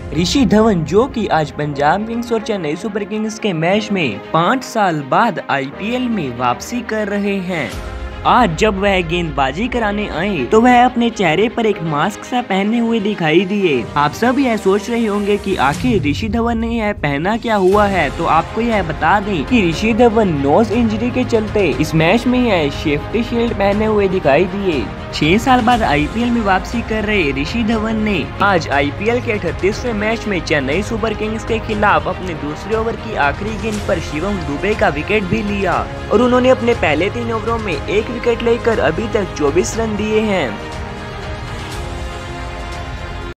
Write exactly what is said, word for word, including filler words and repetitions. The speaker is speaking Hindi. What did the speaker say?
ऋषि धवन जो कि आज पंजाब किंग्स और चेन्नई सुपर किंग्स के मैच में पाँच साल बाद आईपीएल में वापसी कर रहे हैं। आज जब वह गेंदबाजी कराने आए तो वह अपने चेहरे पर एक मास्क सा पहने हुए दिखाई दिए। आप सब यह सोच रहे होंगे कि आखिर ऋषि धवन ने यह पहना क्या हुआ है, तो आपको यह बता दें कि ऋषि धवन नोज इंजरी के चलते इस मैच में यह सेफ्टी शील्ड पहने हुए दिखाई दिए। छह साल बाद आईपीएल में वापसी कर रहे ऋषि धवन ने आज आईपीएल के अड़तीसवें मैच में चेन्नई सुपर किंग्स के खिलाफ अपने दूसरे ओवर की आखिरी गेंद पर शिवम दुबे का विकेट भी लिया और उन्होंने अपने पहले तीन ओवरों में एक विकेट लेकर अभी तक चौबीस रन दिए हैं।